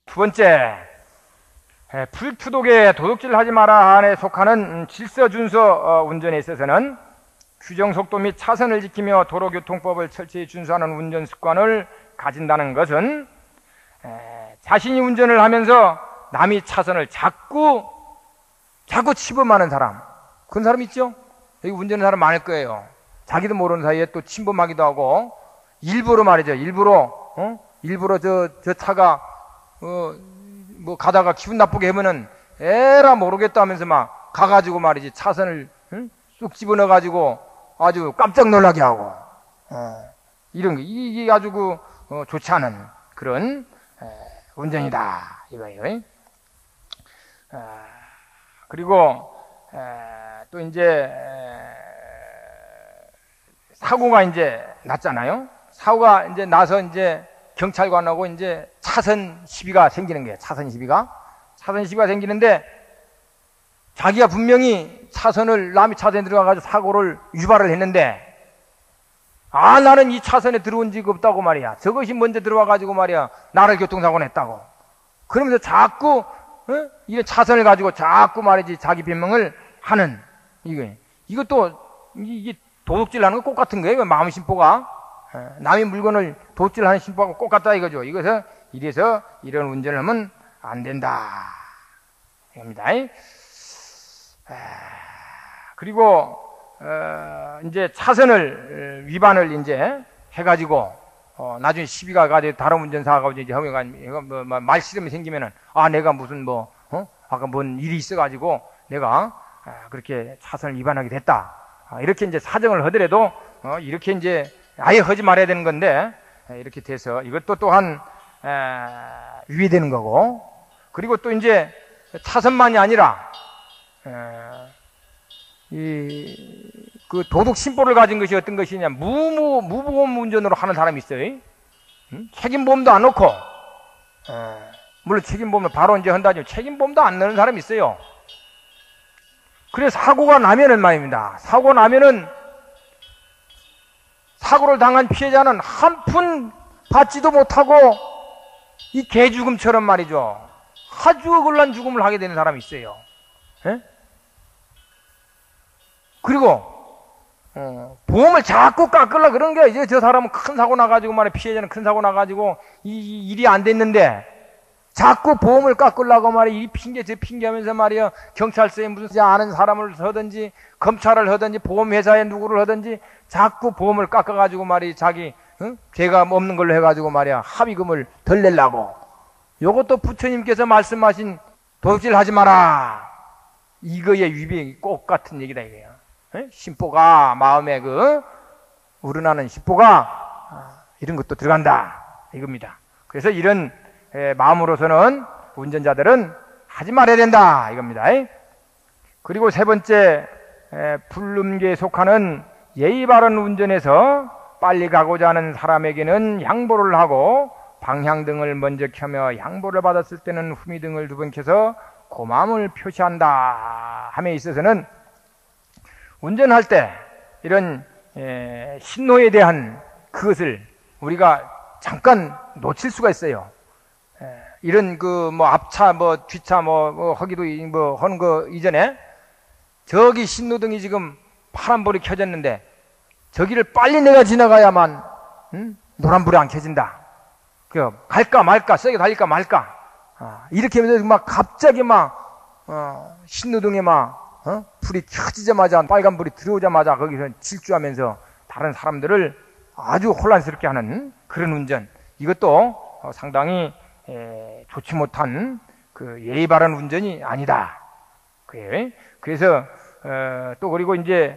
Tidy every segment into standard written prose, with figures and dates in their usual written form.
두 번째, 불투독에 도둑질 하지 마라 안에 속하는 질서준서 운전에 있어서는 규정 속도 및 차선을 지키며 도로교통법을 철저히 준수하는 운전 습관을 가진다는 것은 자신이 운전을 하면서 남이 차선을 자꾸 침범하는 사람, 그런 사람 있죠? 여기 운전하는 사람 많을 거예요. 자기도 모르는 사이에 또 침범하기도 하고, 일부러 말이죠. 일부러 저 차가 뭐 가다가 기분 나쁘게 하면은 에라 모르겠다 하면서 막 가가지고 말이지 차선을 쑥 집어넣어가지고 아주 깜짝 놀라게 하고, 이런 게 이게 아주 좋지 않은 그런 운전이다 이거예요. 그리고 또 이제 사고가 이제 났잖아요. 사고가 이제 나서 이제 경찰관하고 이제 차선 시비가 생기는 거예요. 차선 시비가 생기는데 자기가 분명히 남이 차선에 들어가가지고 사고를 유발을 했는데, 나는 이 차선에 들어온 적 없다고 말이야. 저것이 먼저 들어와가지고 말이야 나를 교통사고 냈다고. 그러면서 자꾸 이런 차선을 가지고 자꾸 말이지 자기 변명을 하는 이것도 이게 도둑질하는 거 똑같은 거예요. 마음 심보가 남의 물건을 도둑질하는 심보하고 똑같다 이거죠. 이래서 이런 운전을 하면 안 된다 이겁니다. 그리고 이제 차선을 위반을 이제 해가지고 나중에 시비가 가지고 다른 운전사가 이제 말씨름이 생기면은 내가 무슨 아까 뭔 일이 있어가지고 내가 그렇게 차선을 위반하게 됐다. 이렇게 이제 사정을 하더라도 이렇게 이제 아예 하지 말아야 되는 건데 이렇게 돼서 이것도 또한 위배되는 거고, 그리고 또 이제 차선만이 아니라 그 도덕 심보를 가진 것이 어떤 것이냐, 무보험 운전으로 하는 사람이 있어요. 책임보험도 안 넣고, 물론 책임보험을 바로 이제 한다지만 책임보험도 안 넣는 사람이 있어요. 그래서 사고가 나면은 말입니다. 사고를 당한 피해자는 한 푼 받지도 못하고 이 개죽음처럼 말이죠. 아주 억울한 죽음을 하게 되는 사람이 있어요. 그리고 보험을 자꾸 깎으려고 그런 게, 이제 저 사람은 큰 사고 나가지고 말이야, 피해자는 큰 사고 나가지고 이 일이 안 됐는데 자꾸 보험을 깎으려고 말이야, 이 핑계 저 핑계 하면서 말이야, 경찰서에 무슨 아는 사람을 하든지 검찰을 하든지 보험회사에 누구를 하든지 자꾸 보험을 깎아가지고 말이야, 자기 죄가 없는 걸로 해가지고 말이야 합의금을 덜 내려고. 요것도 부처님께서 말씀하신 도둑질 하지 마라, 이거의 위배이 꼭 같은 얘기다 이거예요. 심보가 마음에 우러나는 심보가 이런 것도 들어간다 이겁니다. 그래서 이런 마음으로서는 운전자들은 하지 말아야 된다 이겁니다. 그리고 세 번째, 불능계에 속하는 예의 바른 운전에서 빨리 가고자 하는 사람에게는 양보를 하고 방향등을 먼저 켜며 양보를 받았을 때는 후미등을 두 번 켜서 고마움을 표시한다 함에 있어서는, 운전할 때 이런 신호에 대한 그것을 우리가 잠깐 놓칠 수가 있어요. 이런 앞차 뒤차 하기도 하는 거 이전에 저기 신호등이 지금 파란불이 켜졌는데 저기를 빨리 내가 지나가야만 노란불이 안 켜진다. 갈까 말까, 세게 달릴까 말까, 이렇게 하면서 갑자기 신호등에 불이 켜지자마자, 빨간불이 들어오자마자 거기서 질주하면서 다른 사람들을 아주 혼란스럽게 하는 그런 운전, 이것도 상당히 좋지 못한 예의 바른 운전이 아니다. 그래서 또 그리고 이제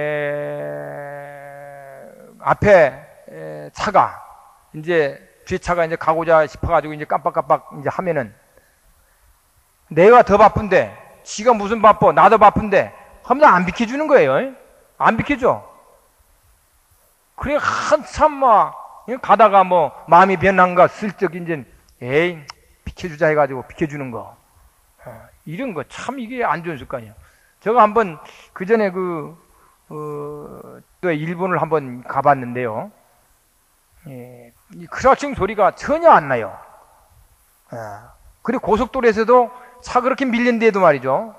앞에 차가 이제 뒤차가 이제 가고자 싶어가지고 이제 깜빡깜빡 이제 하면은 내가 더 바쁜데, 지가 무슨 바빠, 나도 바쁜데 하면서 안 비켜주는 거예요. 안 비켜줘. 그래 한참 가다가 마음이 변한가 슬쩍 이제 비켜주자 해가지고 비켜주는 거, 이런 거 참 이게 안 좋은 습관이에요. 제가 한번 그 전에 또 일본을 한번 가봤는데요. 이 크라칭 소리가 전혀 안 나요. 그리고 고속도로에서도 차 그렇게 밀린데도 말이죠.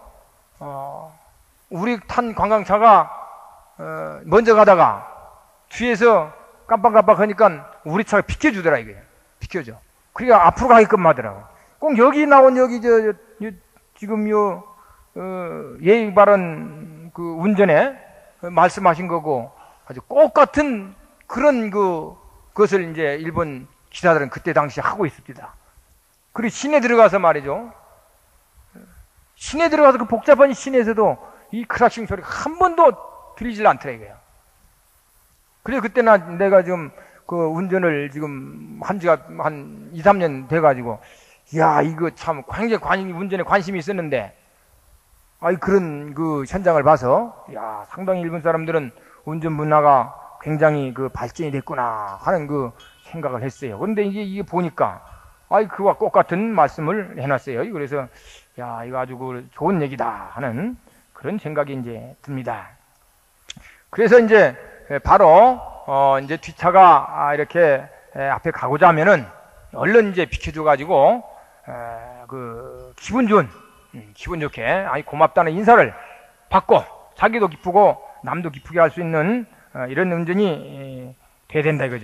우리 탄 관광차가 먼저 가다가 뒤에서 깜빡깜빡 하니까 우리 차가 비켜주더라 이거예요. 비켜줘. 그러니까 앞으로 가게끔 하더라고. 꼭 여기 나온 지금 예의 바른 그 운전에 말씀하신 거고 아주 꼭 같은 그런 그것을 이제 일본 기사들은 그때 당시 하고 있습니다. 그리고 시내 들어가서 말이죠. 시내 들어가서 그 복잡한 시내에서도 이 크라싱 소리가 한 번도 들리질 않더라 이거예요. 그래서 그때는 내가 지금 그 운전을 지금 한 지가 한 2, 3년 돼가지고, 야, 이거 참 굉장히 운전에 관심이 있었는데, 그런 그 현장을 봐서, 야, 상당히 일본 사람들은 운전 문화가 굉장히 그 발전이 됐구나 하는 그 생각을 했어요. 그런데 이게 보니까, 그와 똑같은 말씀을 해놨어요. 그래서, 야, 이거 아주 그 좋은 얘기다 하는 그런 생각이 이제 듭니다. 그래서 이제 바로 이제 뒷차가 이렇게 앞에 가고자 하면은 얼른 이제 비켜줘가지고 그 기분 좋게 고맙다는 인사를 받고 자기도 기쁘고 남도 기쁘게 할 수 있는 이런 운전이 돼야 된다 이거죠.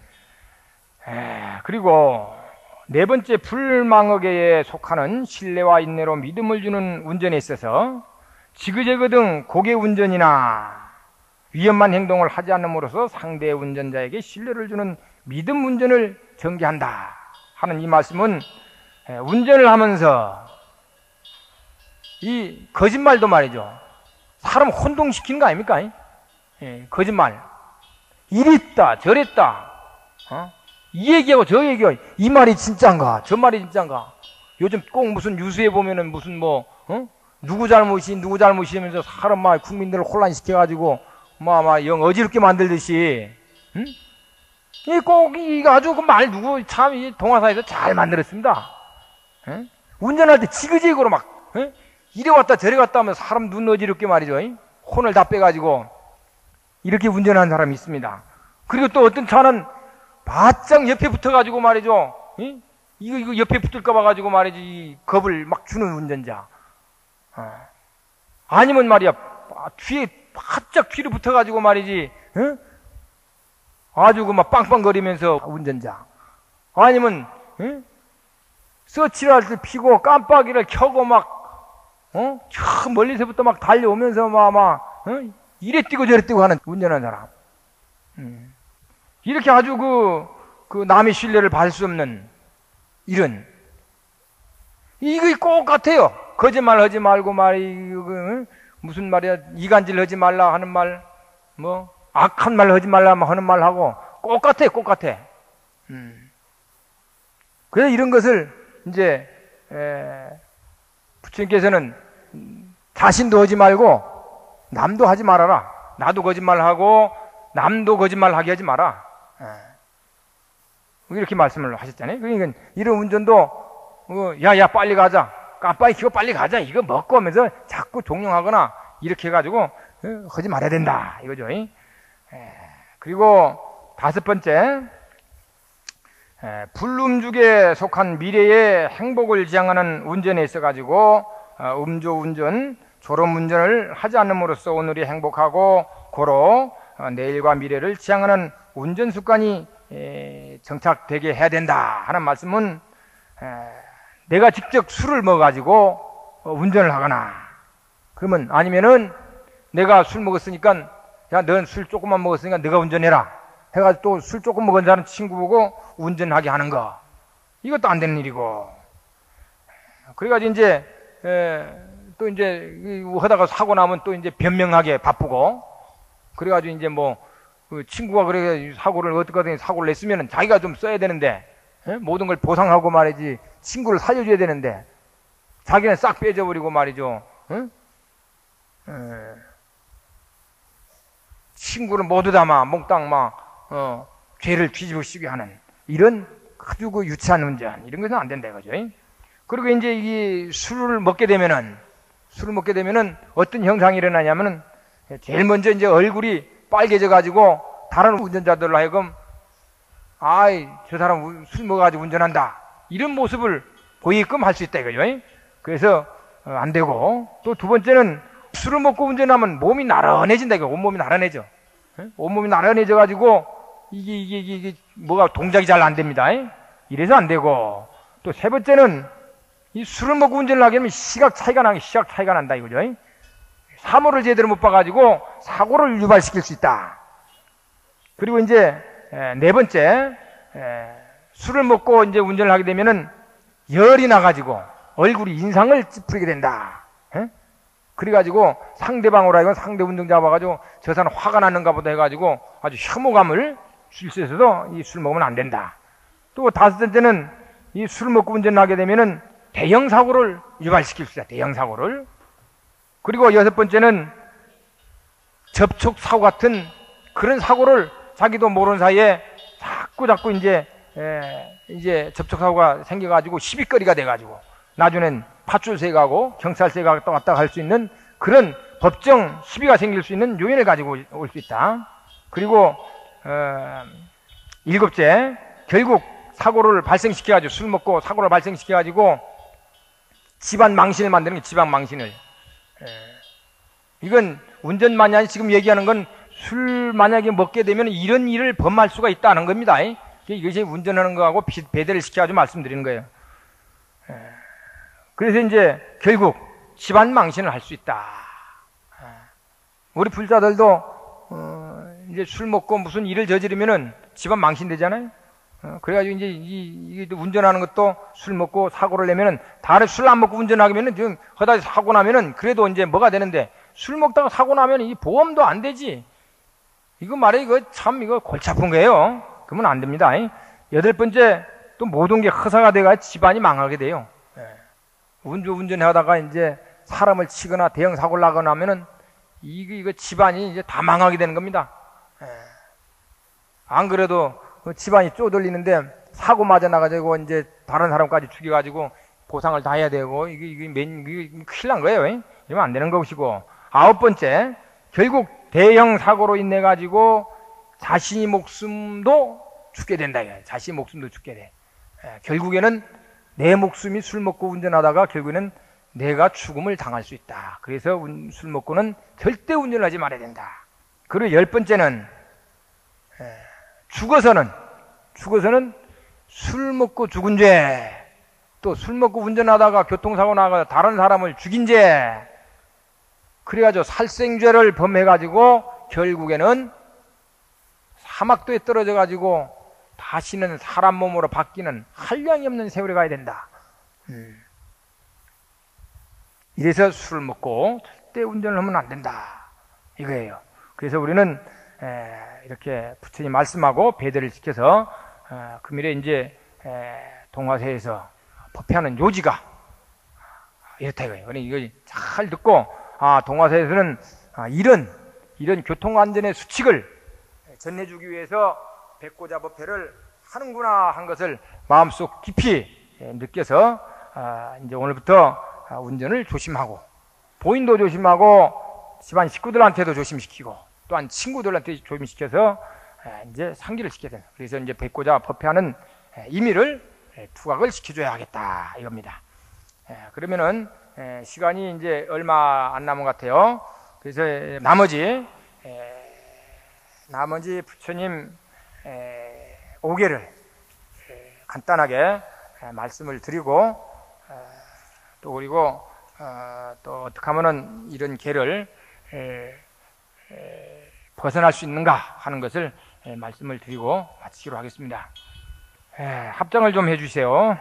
그리고 네 번째 불망어계에 속하는 신뢰와 인내로 믿음을 주는 운전에 있어서 지그재그 등 고개 운전이나 위험한 행동을 하지 않음으로써 상대 운전자에게 신뢰를 주는 믿음 운전을 전개한다 하는 이 말씀은 운전을 하면서 이 거짓말도 말이죠. 사람 혼동시키는 거 아닙니까? 거짓말. 이랬다 저랬다 이 얘기하고 저 얘기하고 이 말이 진짜인가 저 말이 진짜인가. 요즘 꼭 무슨 뉴스에 보면은 무슨 누구 잘못이 하면서 사람 국민들을 혼란시켜가지고 영 어지럽게 만들듯이, 응? 이거 아주 그 말 누구 참 이 동화사에서 잘 만들었습니다. 응? 운전할 때 지그재그로 응? 이래 왔다 저래 갔다 하면 사람 눈 어지럽게 말이죠. 응? 혼을 다 빼가지고 이렇게 운전하는 사람이 있습니다. 그리고 또 어떤 차는 바짝 옆에 붙어가지고 말이죠. 응? 이거 옆에 붙을까 봐가지고 말이지 이 겁을 막 주는 운전자. 아니면 말이야 뒤에 바짝 뒤로 붙어가지고 말이지, 응? 아주 막 빵빵거리면서 운전자. 아니면, 응? 서치라이트를 피고 깜빡이를 켜고 저 멀리서부터 막 달려오면서 응? 이래 뛰고 저래 뛰고 하는 운전하는 사람. 이렇게 아주 그 남의 신뢰를 받을 수 없는 이거 꼭 같아요. 거짓말 하지 말고 응? 무슨 말이야, 이간질 하지 말라 하는 말, 악한 말 하지 말라 하는 말하고, 꼭 같아. 그래서 이런 것을, 이제, 부처님께서는 자신도 하지 말고, 남도 하지 말아라. 나도 거짓말하고, 남도 거짓말하게 하지 마라. 이렇게 말씀을 하셨잖아요. 그러니까 이런 운전도, 야, 빨리 가자. 깜빡이 켜고 빨리 가자. 이거 먹고 하면서 자꾸 종용하거나 이렇게 해가지고 하지 말아야 된다. 이거죠. 그리고 다섯 번째, 불음죽에 속한 미래의 행복을 지향하는 운전에 있어가지고 음주운전, 졸음운전을 하지 않음으로써 오늘이 행복하고 고로 내일과 미래를 지향하는 운전 습관이 정착되게 해야 된다 하는 말씀은 내가 직접 술을 먹어가지고 운전을 하거나 그러면 아니면은 내가 술 먹었으니까 야, 넌 술 조금만 먹었으니까 네가 운전해라 해가지고 또 술 조금 먹은 사람 친구 보고 운전하게 하는 거 이것도 안 되는 일이고 그래가지고 이제 또 이제 하다가 사고 나면 또 이제 변명하게 바쁘고 그래가지고 이제 그 친구가 그래 사고를 냈으면은 자기가 좀 써야 되는데 모든 걸 보상하고 말이지 친구를 살려줘야 되는데 자기는 싹 빼져버리고 말이죠. 친구를 모두 다 몽땅 죄를 뒤집어쓰게 하는 이런 아주 그 유치한 운전 이런 것은 안 된다 이거죠. 그리고 이제 이 술을 먹게 되면은 어떤 현상이 일어나냐면은 제일 먼저 이제 얼굴이 빨개져 가지고 다른 운전자들로 하여금 저 사람 술 먹어가지고 운전한다. 이런 모습을 고의금 할 수 있다 이거죠. 그래서 안 되고, 또 두 번째는 술을 먹고 운전하면 몸이 나른해진다 이거. 온몸이 나른해져. 온몸이 나른해져 가지고 이게 뭐가 동작이 잘 안 됩니다. 이래서 안 되고, 또 세 번째는 이 술을 먹고 운전을 하게 되면 시각 차이가 난다 이거죠. 사모를 제대로 못 봐가지고 사고를 유발시킬 수 있다. 그리고 이제 네 번째, 술을 먹고 이제 운전을 하게 되면은 열이 나가지고 얼굴이 인상을 찌푸리게 된다. 그래가지고 상대방으로 하여금 상대 운전자 봐가지고 저 사람 화가 났는가 보다 해가지고 아주 혐오감을 줄 수 있어서 이 술 먹으면 안 된다. 또 다섯 번째는 이 술 먹고 운전을 하게 되면은 대형 사고를 유발시킬 수 있다. 대형 사고를. 그리고 여섯 번째는 접촉 사고 같은 그런 사고를 자기도 모르는 사이에 자꾸 이제 접촉 사고가 생겨가지고 시비거리가 돼가지고 나중엔 파출소에 가고 경찰서에 갔다 왔다 갈 수 있는 그런 법정 시비가 생길 수 있는 요인을 가지고 올 수 있다. 그리고 일곱째, 결국 사고를 발생시켜가지고 술 먹고 사고를 발생시켜가지고 집안 망신을 만드는 게 집안 망신을. 이건 운전만이 아니 지금 얘기하는 건 술 만약에 먹게 되면 이런 일을 범할 수가 있다는 겁니다. 이것이 운전하는 거하고 배대를 시켜가지고 말씀드리는 거예요. 그래서 이제 결국 집안 망신을 할 수 있다. 우리 불자들도 이제 술 먹고 무슨 일을 저지르면은 집안 망신되잖아요. 그래가지고 이제 이게 운전하는 것도 술 먹고 사고를 내면은 다른 술 안 먹고 운전하면은 지금 허다지 사고 나면은 그래도 이제 뭐가 되는데 술 먹다가 사고 나면 이 보험도 안 되지. 이거 말해 이거 참 이거 골치 아픈 거예요. 그러면 안 됩니다. 여덟 번째 또 모든 게 허사가 돼가 집안이 망하게 돼요. 운전하다가 이제 사람을 치거나 대형 사고를 나거나 하면은 이거 집안이 이제 다 망하게 되는 겁니다. 안 그래도 집안이 쪼들리는데 사고 맞아 나가지고 이제 다른 사람까지 죽여가지고 보상을 다 해야 되고 이게 큰일 난 거예요. 이러면 안 되는 것이고. 아홉 번째, 결국 대형 사고로 인해 가지고 자신이 목숨도 죽게 된다. 자신이 목숨도 죽게 돼. 결국에는 내 목숨이 술 먹고 운전하다가 결국에는 내가 죽음을 당할 수 있다. 그래서 술 먹고는 절대 운전을 하지 말아야 된다. 그리고 열 번째는 죽어서는 술 먹고 죽은 죄, 또 술 먹고 운전하다가 교통사고 나가 다른 사람을 죽인 죄, 그래가지고 살생죄를 범해가지고 결국에는 사막도에 떨어져가지고 다시는 사람 몸으로 바뀌는 한량이 없는 세월이 가야 된다. 이래서 술을 먹고 절대 운전을 하면 안 된다. 이거예요. 그래서 우리는 이렇게 부처님 말씀하고 배대를 시켜서 금일에 이제 동화세에서 법회하는 요지가 이렇다 이거예요. 그러니까 이거 잘 듣고 동화세에서는 이런 교통안전의 수칙을 전해주기 위해서 백고자 법회를 하는구나 한 것을 마음속 깊이 느껴서 이제 오늘부터 운전을 조심하고 보인도 조심하고 집안 식구들한테도 조심시키고 또한 친구들한테 조심시켜서 이제 상기를 시켜야 돼요. 그래서 이제 백고자 법회하는 임의를 투각을 시켜줘야겠다 이겁니다. 그러면은 시간이 이제 얼마 안 남은 것 같아요. 그래서 나머지 부처님 5개를 간단하게 말씀을 드리고 또 그리고 또 어떻게 하면은 이런 개를 벗어날 수 있는가 하는 것을 말씀을 드리고 마치기로 하겠습니다. 합장을 좀 해주세요.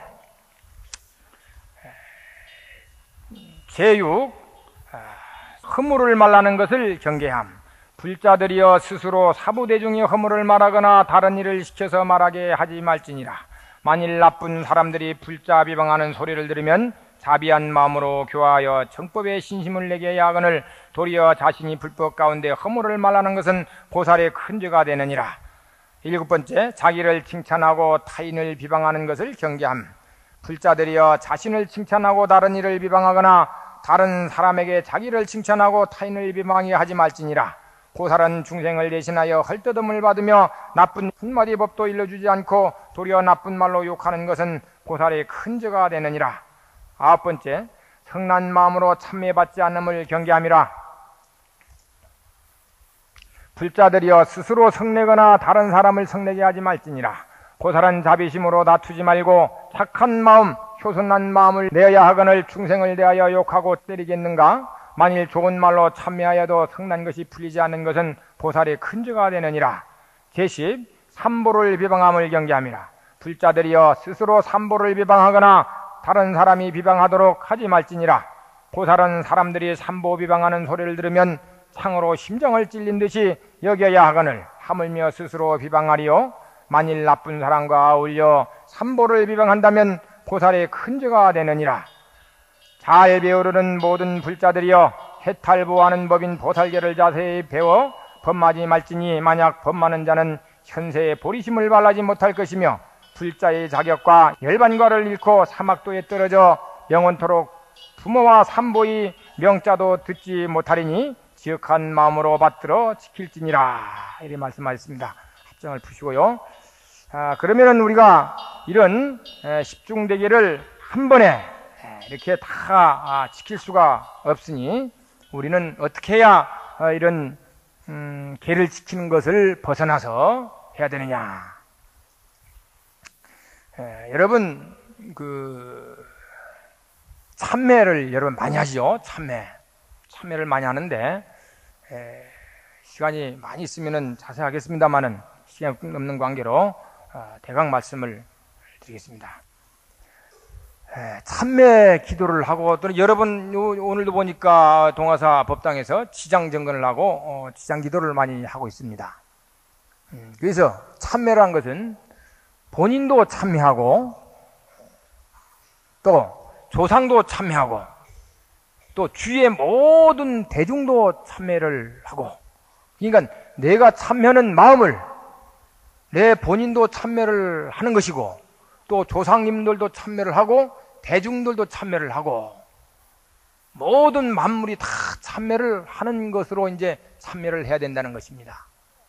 제6 허물을 말하는 것을 경계함. 불자들이여 스스로 사부대중이 허물을 말하거나 다른 일을 시켜서 말하게 하지 말지니라. 만일 나쁜 사람들이 불자 비방하는 소리를 들으면 자비한 마음으로 교화하여 정법에 신심을 내게 야근을 도리어 자신이 불법 가운데 허물을 말하는 것은 보살의 큰 죄가 되느니라. 7번째, 자기를 칭찬하고 타인을 비방하는 것을 경계함. 불자들이여 자신을 칭찬하고 다른 이를 비방하거나 다른 사람에게 자기를 칭찬하고 타인을 비방하게 하지 말지니라. 고사란 중생을 대신하여 헐뜯음을 받으며 나쁜 한마디 법도 일러주지 않고 도리어 나쁜 말로 욕하는 것은 고살의 큰 죄가 되느니라. 9번째, 성난 마음으로 참매받지 않음을 경계함이라. 불자들이여 스스로 성내거나 다른 사람을 성내게 하지 말지니라. 고살한 자비심으로 다투지 말고 착한 마음, 효순한 마음을 내어야 하거늘 중생을 대하여 욕하고 때리겠는가? 만일 좋은 말로 참매하여도 성난 것이 풀리지 않는 것은 보살의 큰 죄가 되느니라. 제10, 삼보를 비방함을 경계함이라. 불자들이여 스스로 삼보를 비방하거나 다른 사람이 비방하도록 하지 말지니라. 보살은 사람들이 삼보 비방하는 소리를 들으면 창으로 심정을 찔린 듯이 여겨야 하거늘 하물며 스스로 비방하리요. 만일 나쁜 사람과 어울려 삼보를 비방한다면 보살의 큰 죄가 되느니라. 잘 배우려는 모든 불자들이여 해탈보하는 법인 보살계를 자세히 배워 범하지 말지니 만약 범하는 자는 현세에 보리심을 발하지 못할 것이며 불자의 자격과 열반과를 잃고 사막도에 떨어져 영원토록 부모와 삼보의 명자도 듣지 못하리니 지역한 마음으로 받들어 지킬지니라. 이렇게 말씀하셨습니다. 합정을 푸시고요. 그러면은 우리가 이런 십중대계를 한 번에 이렇게 다 지킬 수가 없으니 우리는 어떻게 해야 이런 계를 지키는 것을 벗어나서 해야 되느냐. 여러분 참매를 여러분 많이 하시죠. 참매를 많이 하는데 시간이 많이 있으면은 자세히 하겠습니다만은 시간이 없는 관계로 대강 말씀을 드리겠습니다. 참매 기도를 하고 또 여러분 오늘도 보니까 동화사 법당에서 지장정건을 하고 지장기도를 많이 하고 있습니다. 그래서 참매란 것은 본인도 참매하고 또 조상도 참매하고 또 주위의 모든 대중도 참매를 하고, 그러니까 내가 참여하는 마음을 내 본인도 참매를 하는 것이고 또 조상님들도 참매를 하고 대중들도 참매를 하고 모든 만물이 다 참매를 하는 것으로 이제 참매를 해야 된다는 것입니다.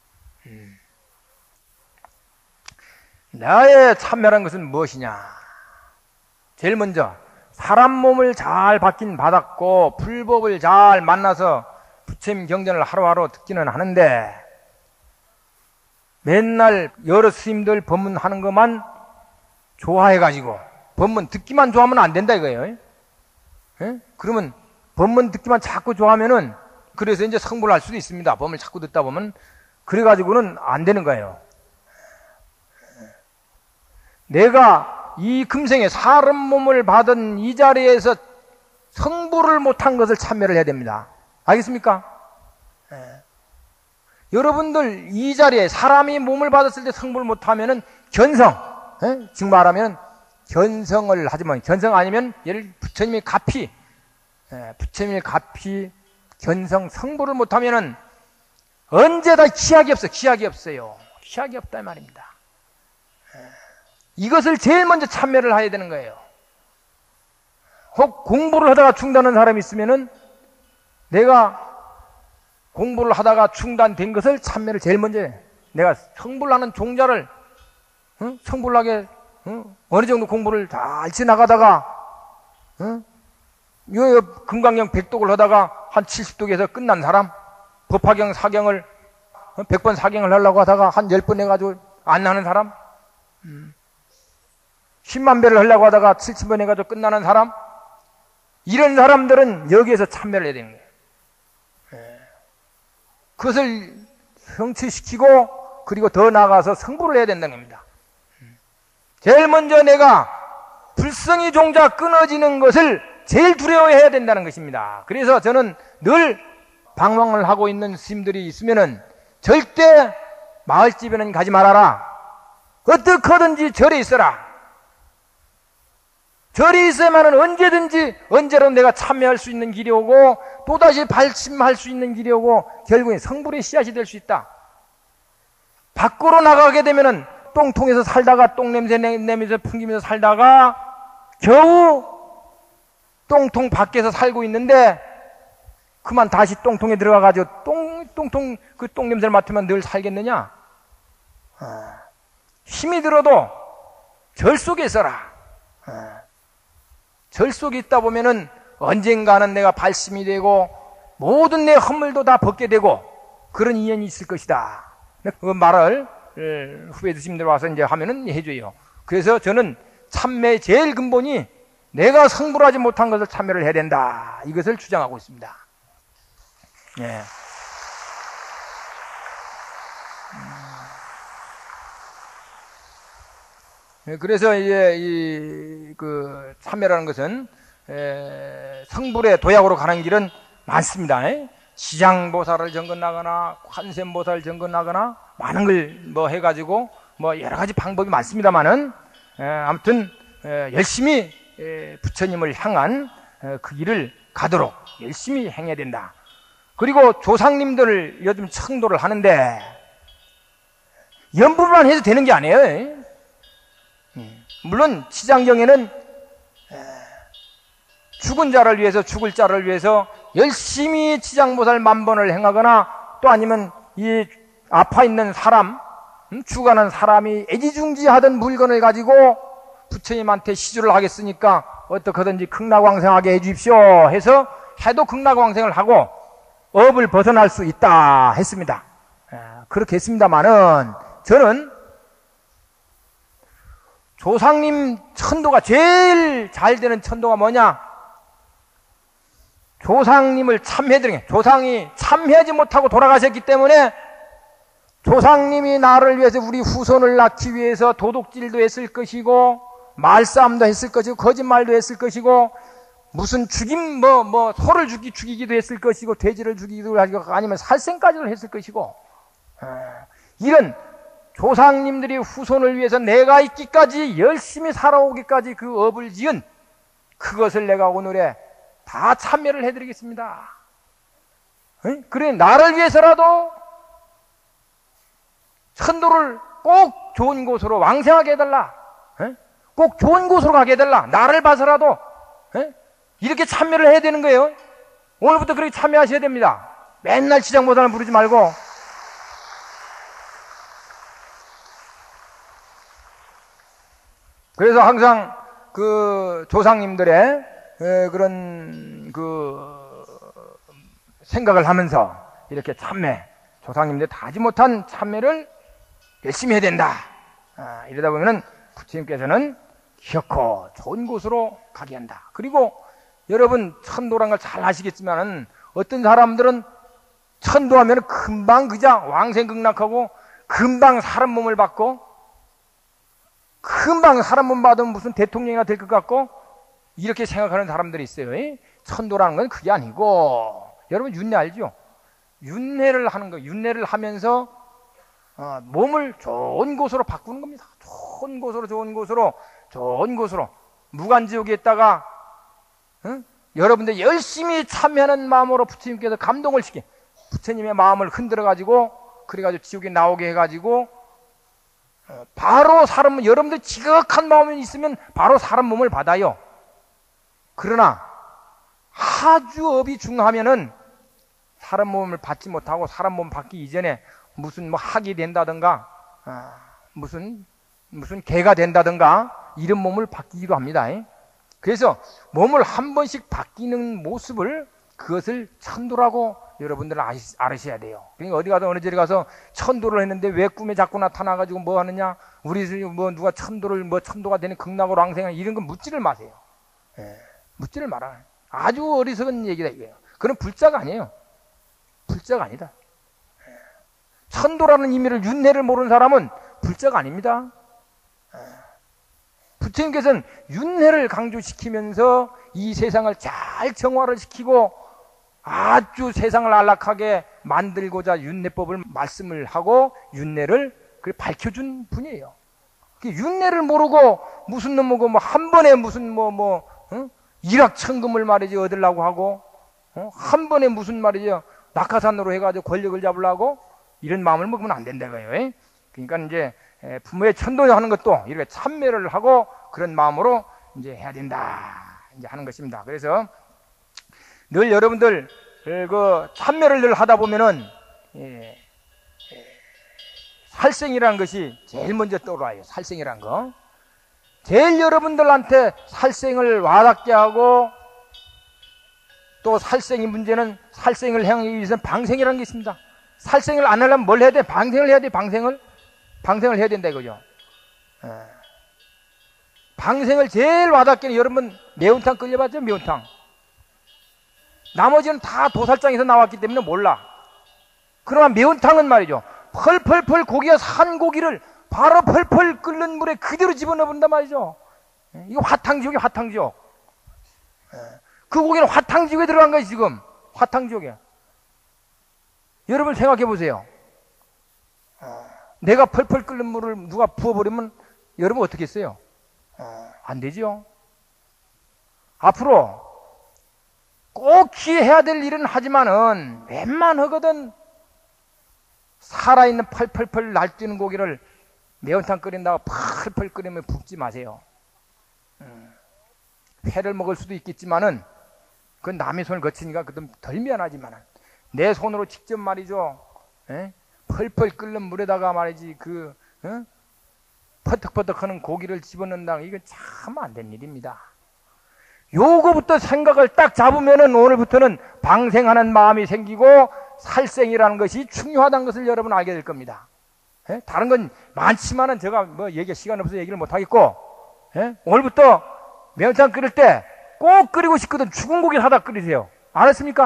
나의 참매라는 것은 무엇이냐? 제일 먼저 사람 몸을 잘 받았고 불법을 잘 만나서 부처님 경전을 하루하루 듣기는 하는데 맨날 여러 스님들 법문하는 것만 좋아해가지고 법문 듣기만 좋아하면 안 된다 이거예요. 예? 그러면 법문 듣기만 자꾸 좋아하면은 그래서 이제 성불할 수도 있습니다. 법문을 자꾸 듣다 보면 그래가지고는 안 되는 거예요. 내가 이 금생에 사람 몸을 받은 이 자리에서 성불을 못한 것을 참여를 해야 됩니다. 알겠습니까? 여러분들 이 자리에 사람이 몸을 받았을 때 성불을 못하면은 견성, 지금 말하면 견성을 하지만 견성 아니면 예를 부처님이 가피, 견성 성불을 못하면은 언제 다 기약이 없어요. 기약이 없다 이 말입니다. 이것을 제일 먼저 참여를 해야 되는 거예요. 혹 공부를 하다가 중단한 사람이 있으면은 내가 공부를 하다가 중단된 것을 참여를 제일 먼저 해. 내가 성불하는 종자를 성불하게 어느 정도 공부를 잘 지나가다가 금강경 100독을 하다가 한 70독에서 끝난 사람, 법화경 사경을 100번 사경을 하려고 하다가 한 10번 해가지고 안 나는 사람, 10만 배를 하려고 하다가 70번 해가지고 끝나는 사람, 이런 사람들은 여기에서 참여를 해야 되는 거예요. 그것을 성취시키고 그리고 더 나아가서 성불을 해야 된다는 겁니다. 제일 먼저 내가 불성이 종자 끊어지는 것을 제일 두려워해야 된다는 것입니다. 그래서 저는 늘 방황을 하고 있는 스님들이 있으면은 절대 마을집에는 가지 말아라. 어떻게든지 절에 있어라. 절에 있어야만 언제든지 언제로 내가 참여할 수 있는 길이 오고 또다시 발심할 수 있는 길이 오고 결국엔 성불의 씨앗이 될 수 있다. 밖으로 나가게 되면은 똥통에서 살다가 똥냄새 내면서 풍기면서 살다가 겨우 똥통 밖에서 살고 있는데 그만 다시 똥통에 들어가가지고 그 똥 냄새를 맡으면 늘 살겠느냐? 힘이 들어도 절 속에 있어라. 절 속에 있다 보면은 언젠가는 내가 발심이 되고 모든 내 허물도 다 벗게 되고 그런 인연이 있을 것이다. 그 말을 후배 스님들 와서 이제 하면은 해줘요. 그래서 저는 참매의 제일 근본이 내가 성불하지 못한 것을 참여를 해야 된다. 이것을 주장하고 있습니다. 예. 그래서 이제 그 참여라는 것은 성불의 도약으로 가는 길은 많습니다. 시장보살을 정건하거나 관세음보살을 정건하거나 많은 걸 뭐 해가지고 뭐 여러 가지 방법이 많습니다만은 아무튼 열심히 부처님을 향한 그 길을 가도록 열심히 행해야 된다. 그리고 조상님들을 요즘 청도를 하는데 연부만 해도 되는 게 아니에요. 물론 치장경에는 죽은 자를 위해서 죽을 자를 위해서 열심히 치장보살 만번을 행하거나 또 아니면 이 아파 있는 사람, 죽어가는 사람이 애지중지하던 물건을 가지고 부처님한테 시주를 하겠으니까 어떻게든지 극락왕생하게 해주십시오 해서 해도 극락왕생을 하고 업을 벗어날 수 있다 했습니다. 그렇게 했습니다마는 저는 조상님 천도가 제일 잘 되는 천도가 뭐냐? 조상님을 참회드린 게, 조상이 참회하지 못하고 돌아가셨기 때문에 조상님이 나를 위해서 우리 후손을 낳기 위해서 도둑질도 했을 것이고 말싸움도 했을 것이고 거짓말도 했을 것이고 무슨 죽임 소를 죽이기도 했을 것이고 돼지를 죽이기도 하고 아니면 살생까지도 했을 것이고 이런 조상님들이 후손을 위해서 내가 있기까지 열심히 살아오기까지 그 업을 지은 그것을 내가 오늘에 다 참여를 해드리겠습니다. 그래 나를 위해서라도 천도를 꼭 좋은 곳으로 왕생하게 해달라. 꼭 좋은 곳으로 가게 해달라. 나를 봐서라도 이렇게 참여를 해야 되는 거예요. 오늘부터 그렇게 참여하셔야 됩니다. 맨날 지장보살을 부르지 말고 그래서 항상 그 조상님들의 그런 그 생각을 하면서 이렇게 참매, 조상님들 다 하지 못한 참매를 열심히 해야 된다. 이러다 보면은 부처님께서는 기어코 좋은 곳으로 가게 한다. 그리고 여러분 천도란 걸 잘 아시겠지만은 어떤 사람들은 천도하면 금방 그냥 왕생극락하고 금방 사람 몸을 받고 금방 사람 몸 받으면 무슨 대통령이나 될 것 같고 이렇게 생각하는 사람들이 있어요. 천도라는 건 그게 아니고 여러분 윤회 알죠? 윤회를 하는 거, 윤회를 하면서 몸을 좋은 곳으로 바꾸는 겁니다. 좋은 곳으로 무간지옥에 있다가 여러분들 열심히 참여하는 마음으로 부처님께서 감동을 시켜 부처님의 마음을 흔들어 가지고 그래가지고 지옥에 나오게 해가지고 바로 사람 여러분들 지극한 마음이 있으면 바로 사람 몸을 받아요. 그러나 아주 업이 중하면은 사람 몸을 받지 못하고 사람 몸 받기 이전에 무슨 뭐 학이 된다든가 무슨 개가 된다든가 이런 몸을 바뀌기도 합니다. 그래서 몸을 한 번씩 바뀌는 모습을 그것을 천도라고 여러분들은 알으셔야 돼요. 그러니까 어디 가서 어느 자리 가서 천도를 했는데 왜 꿈에 자꾸 나타나가지고 뭐 하느냐? 우리 뭐 누가 천도를 뭐 천도가 되는 극락으로 왕생하는 이런 건 묻지를 마세요. 묻지를 말아요. 아주 어리석은 얘기다 이거예요. 그건 불자가 아니에요. 불자가 아니다. 천도라는 의미를 윤회를 모르는 사람은 불자가 아닙니다. 부처님께서는 윤회를 강조시키면서 이 세상을 잘 정화를 시키고 아주 세상을 안락하게 만들고자 윤회법을 말씀을 하고 윤회를 밝혀준 분이에요. 윤회를 모르고 무슨 놈이고 뭐 한 번에 무슨 일확천금을 말이지 얻으려고 하고 한 번에 무슨 말이죠 낙하산으로 해가지고 권력을 잡으려고 이런 마음을 먹으면 안 된다고요. 그러니까 이제 부모의 천도하는 것도 이렇게 참매를 하고 그런 마음으로 이제 해야 된다 이제 하는 것입니다. 그래서 늘 여러분들 그 참매를 늘 하다 보면은 예, 살생이라는 것이 제일 먼저 떠올라요. 살생이라는 거. 제일 여러분들한테 살생을 와닿게 하고 또 살생의 문제는 살생을 행하기 위해서는 방생이라는 게 있습니다. 살생을 안 하려면 뭘 해야 돼? 방생을 해야 돼. 방생을 해야 된다 이거죠. 방생을 제일 와닿게 여러분 매운탕 끓여봤죠? 매운탕. 나머지는 다 도살장에서 나왔기 때문에 몰라. 그러나 매운탕은 말이죠. 펄펄펄 고기가 산 고기를 바로 펄펄 끓는 물에 그대로 집어넣어 본단 말이죠. 이거 화탕지옥이에요. 화탕지옥. 그 고기는 화탕지옥에 들어간 거예요. 지금 화탕지옥에. 여러분 생각해 보세요. 내가 펄펄 끓는 물을 누가 부어버리면 여러분 어떻게 했어요? 안 되죠. 앞으로 꼭 해야 될 일은 하지만은 웬만하거든 살아있는 펄펄펄 날뛰는 고기를 매운탕 끓인다고 펄펄 끓이면 붓지 마세요. 회를 먹을 수도 있겠지만은 그건 남의 손을 거치니까 그좀 덜 미안하지만은 내 손으로 직접 말이죠. 펄펄 끓는 물에다가 말이지 퍼덕퍼덕하는 고기를 집어넣는다. 이건 참 안 된 일입니다. 요거부터 생각을 딱 잡으면은 오늘부터는 방생하는 마음이 생기고 살생이라는 것이 중요하다는 것을 여러분 알게 될 겁니다. 다른 건 많지만은 제가 뭐 얘기 시간 없어서 얘기를 못 하겠고, 오늘부터 매운탕 끓일 때 꼭 끓이고 싶거든 죽은 고기를 하다 끓이세요. 알았습니까?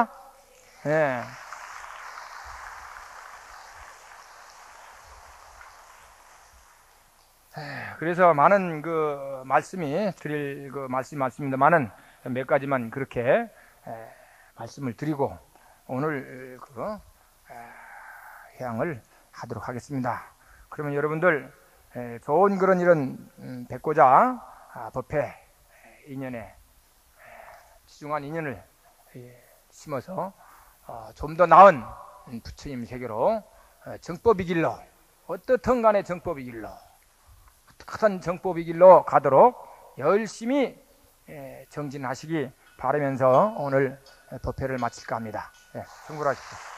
그래서 많은 그 말씀이 드릴 그 말씀이 많습니다만은 몇 가지만 그렇게 말씀을 드리고 오늘 그 회양을 하도록 하겠습니다. 그러면 여러분들 좋은 그런 이런 뵙고자 법회 인연에 지중한 인연을 심어서 좀 더 나은 부처님 세계로 정법의 길로 어떻든 간에 정법의 길로 큰 정법의 길로 가도록 열심히 정진하시기 바라면서 오늘 법회를 마칠까 합니다. 성불하십시오.